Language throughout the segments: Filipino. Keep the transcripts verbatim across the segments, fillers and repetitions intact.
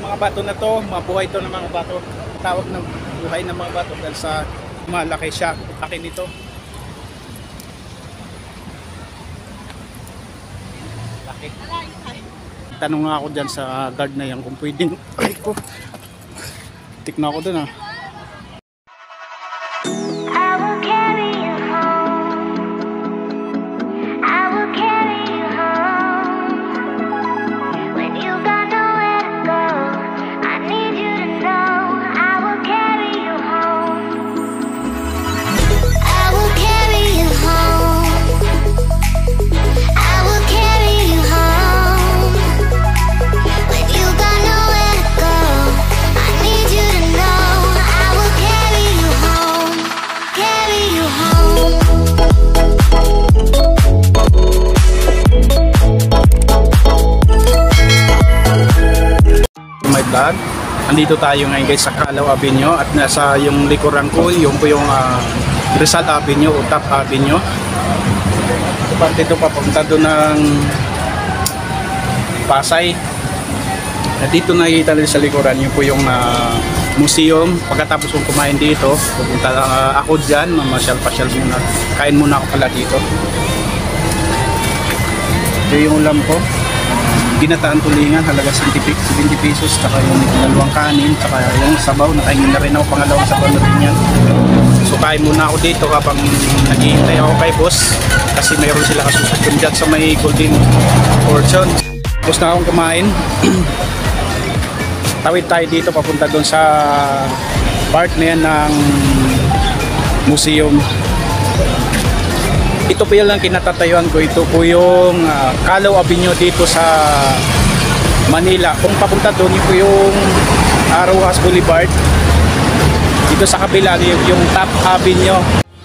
Mga bato na to, mabuhay to ng mga bato. Tawag ng buhay ng mga bato dahil sa malaki siya. Laki nito. Laki. Tanong nga ako dyan sa guard na yan kung pwedeng. Ay ko. Tik na ako dun ah. Andito tayo ngayon guys sa Calao Avenue at nasa yung likuran ko, yung po yung uh, Rizal Avenue o Top Avenue. Ito parte ito papunta doon ng Pasay. At dito nakikita rin sa likuran yung po yung uh, museum. Pagkatapos kong kumain dito, pupunta uh, ako dyan, mamasyal-pasyal muna. Kain muna ako pala dito. Ito yung ulam ko. Ginataan tulingan, halaga seventy pesos, tsaka yung dalawang kanin, tsaka yung sabaw, nakaingin na rin ako pangalawang sabaw na rin yan. So kain muna ako dito kapag naghihintay ako kay boss kasi mayroon sila kasusukun dyan sa may Golden Fortune. Tapos na akong kumain. Tawid tayo dito papunta doon sa part na yan ng museum. Ito po yung lang kinatatayuan ko. Ito po yung uh, Calao Avenue dito sa Manila. Kung papunta doon, ito yung uh, Rojas Boulevard. Dito sa kabila, yung, yung Top Avenue.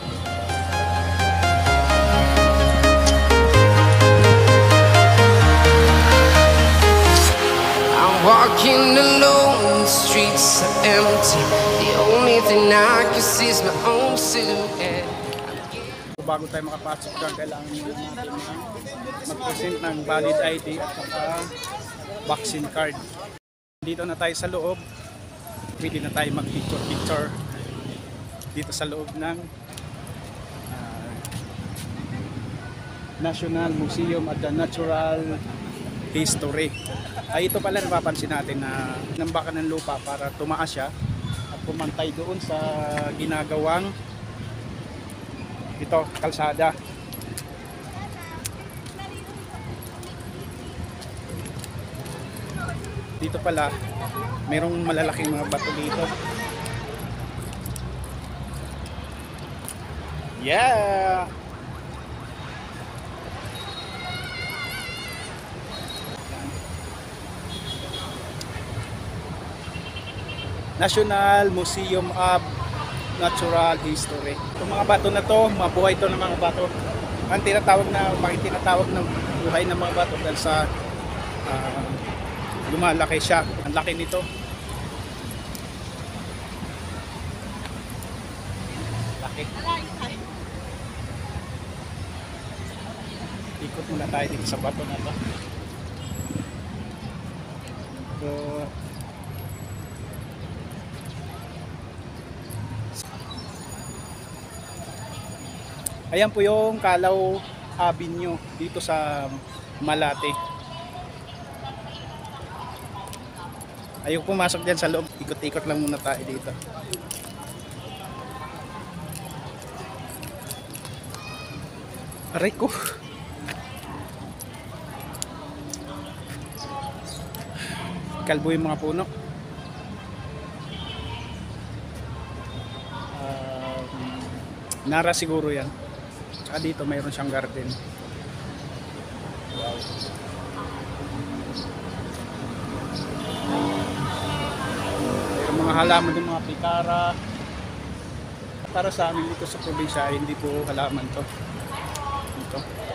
I'm walking alone, the streets are empty. The only thing I can see is my own silhouette. Bago tayo makapasok dyan, kailangan natin mag-present ng valid I D at saka vaccine card. Dito na tayo sa loob. Pwede na tayo mag-picture-picture dito sa loob ng uh, National Museum of the Natural History. Ay, ito pala napapansin natin na nambakan ng lupa para tumaas siya at pumantay doon sa ginagawang ito, kalsada. Dito pala, mayroong malalaking mga bato dito. Yeah! National Museum of Natural History. Itong mga bato na to, mabuhay to ng mga bato. Ang tinatawag na, bakit tinatawag ng buhay ng mga bato dahil sa uh, lumalaki siya. Ang laki nito. Laki. Ikot muna tayo dito sa bato na to. So, ayan po yung Calao Avenue dito sa Malate. Ayaw pumasok dyan sa loob. Ikot-ikot lang muna tayo dito. Aray ko. Kalbo yung mga puno. Uh, Nara siguro yan. Tsaka dito mayroon siyang garden. Wow. Mayroon mga halaman din, mga pikara. Para sa amin dito sa probinsya, hindi po halaman to. Ito.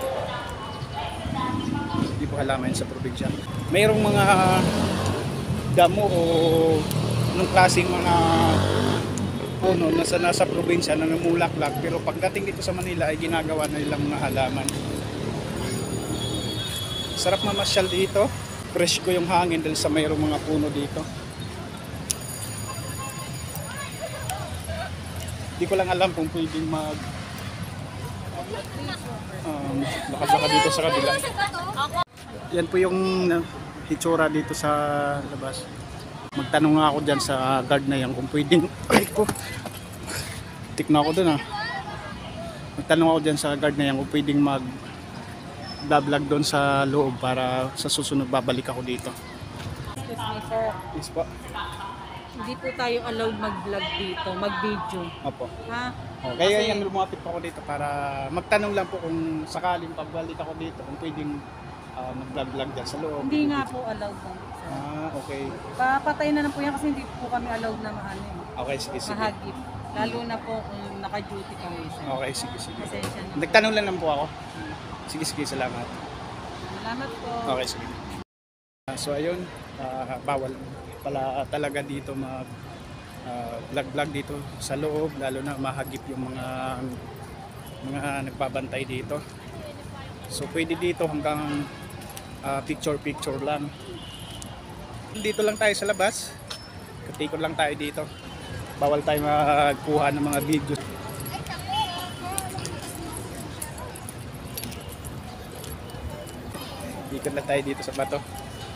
Hindi po halaman sa probinsya. Mayroong mga damo o nung klaseng mga puno nasa nasa probinsya na namulaklak, pero pagdating dito sa Manila ay ginagawa na nilang mga halaman. Sarap mamasyal dito. fresh ko yung hangin dahil sa mayroong mga puno dito. Hindi ko lang alam kung pwedeng mag um, lakad-lakad dito sa kabila. Yan po yung uh, hitsura dito sa labas. Magtanong nga ako dyan sa guard na yan kung pwedeng, ay ko, tik na ako dun ah. Magtanong ako dyan sa guard na yan kung pwedeng mag vlog doon sa loob para sa susunod babalik ako dito. Excuse me, sir. Yes po. Hindi po tayo allowed mag-vlog dito, mag-video. Opo. Ha? Oh, kaya Kasi- yan lumapit po ako dito para magtanong lang po kung sakaling pagbalik ako dito kung pwedeng uh, mag-vlog-vlog dyan sa loob. Hindi nga po allowed lang, sir. Ah, okay. Papatay na lang po yan kasi hindi po kami allowed na maano eh. Okay, sige, sige. Mahagip. Lalo na po kung naka-duty kami, sir. Okay, sige, sige. Pasensya na. Nagtanong lang lang po ako. Sige, sige, salamat. Salamat po. Okay, sige. Ah, so ayun, ah, bawal pala talaga dito mag ah, vlog-vlog dito sa loob, lalo na mahagip yung mga mga nagbabantay dito. So pwede dito hanggang ah, picture-picture lang. Dito lang tayo sa labas. Katikot lang tayo dito. Bawal tayo magkuha ng mga video. Ikot lang tayo dito sa bato.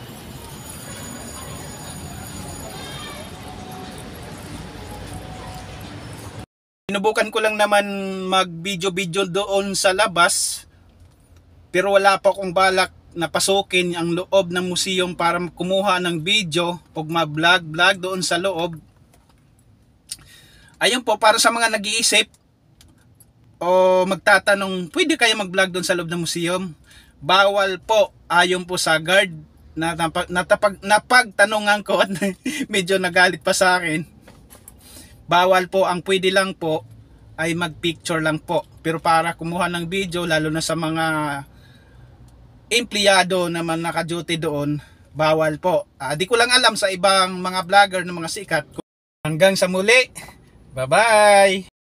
Sinubukan ko lang naman mag-video-video doon sa labas, pero wala pa akong balak na pasukin ang loob ng museum para kumuha ng video o ma-vlog-vlog doon sa loob. Ayun po, para sa mga nag-iisip o magtatanong, pwede kaya mag-vlog doon sa loob ng museum? Bawal po, ayon po sa guard na napag, natapag, napagtanungan ko at medyo nagalit pa sa akin. Bawal po, ang pwede lang po ay mag-picture lang po. Pero para kumuha ng video, lalo na sa mga empleyado naman naka-duty doon, bawal po. Ah, di ko lang alam sa ibang mga vlogger na mga sikat. Hanggang sa muli, bye-bye!